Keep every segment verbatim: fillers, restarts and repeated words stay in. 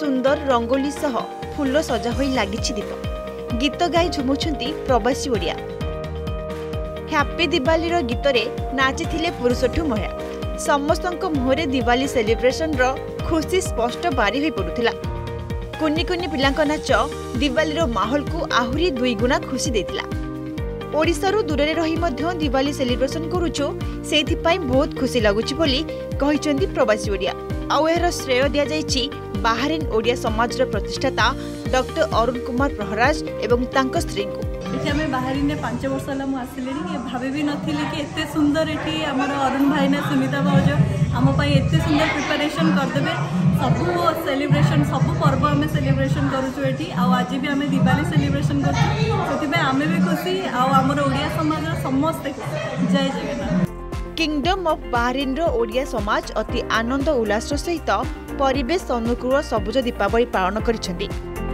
सुंदर रंगोली सह फूल सजा होई लागिछि दीप गीत गाई झुमुछंती प्रवासी ओडिया। हैप्पी दिवाली रो गीत रे नाचिथिले पुरुषठु महिला समस्तक मुहरे दिवाली सेलिब्रेशन रो खुशी स्पष्ट बारी होई पडुथिला। कुन्नी कुन्नी पिलांक नाच दिवाली रो माहौल को आहुरी दुई गुणा खुशी देथिला। ओडिशारू दूर रही मध्य दिवाली सेलिब्रेशन करूछु सेथिपाई बहुत खुशी लागुछि बोली कहिचंदी प्रवासी ओडिया। आउ एहर श्रेय दिया जाइछि बाहरीन ओडिया समाज रो प्रतिष्ठाता डॉक्टर अरुण कुमार प्रहराज एवं तांको स्त्री को। एठी हमें बाहरीन ने पांच वर्ष होला मु आसिलेनी कि भाबे भी नथिले कि एते सुंदर एठी हमर अरुण भाई ने सुनीता भाउज हम पई एते सुंदर प्रिपरेशन कर देबे। सब सेलिब्रेशन सब पर्व हमें सेलिब्रेशन करूछु एठी। आ आज भी हमें दिवाली सेलिब्रेशन करछु सेति में हमें भी खुशी आ हमर ओडिया समाज रो समस्त जय जगन्नाथ। किंगडम ऑफ बाहरीन रो ओडिया समाज अति आनंद उल्लास सहित परिवेश अनुकूल सबुज दीपावली पालन करिसेंती।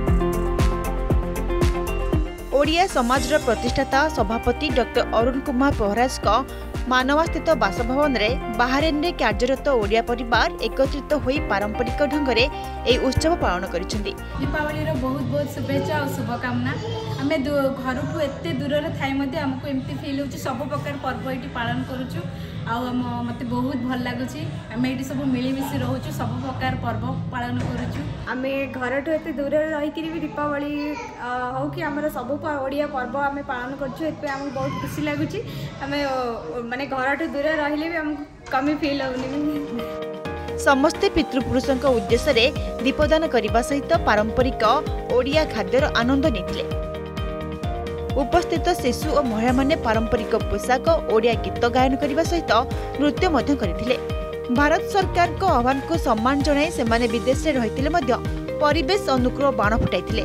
ओडिया समाज रो प्रतिष्ठाता सभापति डॉक्टर अरुण कुमार प्रहराज का मानवा बासभवन में बाहरीन रे कार्यरत ओडिया परिवार एकत्रित होई पारंपरिक ढंग से यह उत्सव पालन करिसेंती। दीपावली रो बहुत बहुत शुभेच्छा और शुभकामना। आम घर ठू एत दूर थाई आमको एमती फिल हो सब प्रकार पर्व ये पालन करुचु मत बहुत भल लगुच। आम ये सब मिलमिशी रोचु सब प्रकार पर्व पालन करुचु। आम घर ठू एत दूर रही भी दीपावली हो कि आम सब ओडिया पर्व आम पालन करुचु आमको बहुत खुशी लगुच। आम माने घर ठू दूर रहिले भी हमको कमी फील होनी। समस्ते पितृपुरुषों उद्देश्य दीपदान करने सहित पारंपरिक ओडिया खाद्यर आनंद लेते। उपस्थित शिशु और महिला माने पारंपरिक पोशाक ओडिया गीत गायन करने सहित नृत्य मध्य करथिले। भारत सरकार को आह्वान को सम्मान जणाई सेमाने विदेश में रहिथिले मध्य परिवेश अनुकूल बाण फुटाइथिले।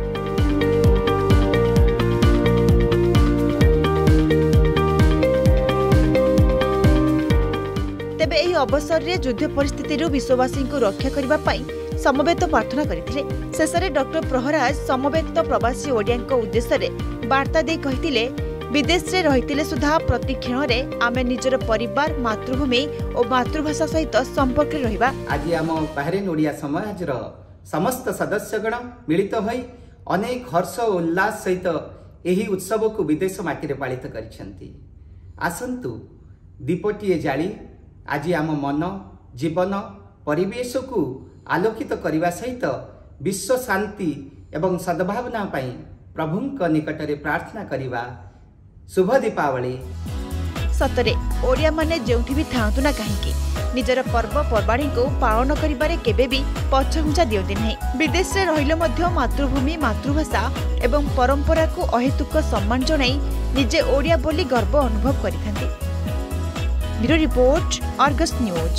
तेबे एही अवसर रे युद्ध परिस्थिति विश्ववासी को रक्षा करने पाई समवेत प्रार्थना करथिले। शेषरे डॉक्टर प्रहराज समवेत प्रवासी ओडिया उद्देश्य वार्ता दे कहिथिले विदेश रे रहिथिले सुधा प्रति क्षण रे आमे निजर परिवार मातृभूमि और मातृभाषा सहित संपर्क रहिबा। आज आम बाहरीन ओडिया समाज रो समस्त सदस्यगण मिलित होई अनेक हर्ष और उल्लास सहित एही उत्सव को विदेश माटी रे पालित करिसेंती। आसंतु दीपटीए जाली आज आम मन जीवन परिवेश को आलोकित करने सहित विश्व शांति एवं सद्भावना पाई प्रभु निकट रे प्रार्थना करिबा। शुभ दीपावली। सतरे ओडिया माने जेउठी भी थांतु ना कहीं निजर पर्व पर्वाणी को पालन करिबारे केबे भी पछघुंचा दियंती नहीं। विदेश रे रहिलो मध्य मातृभूमि मातृभाषा एवं परंपरा को अहेतुक सम्मान जणाई निजे ओडिया बोली गर्व अनुभव करिथांती। Bureau report Argus news.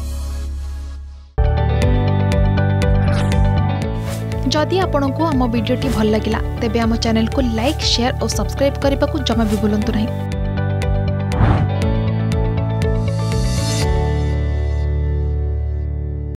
जदि आपंक आम भिडी भल लगा तेब आम चैनल को लाइक शेयर और सब्सक्राइब करने को जमा भी भूलु नहीं।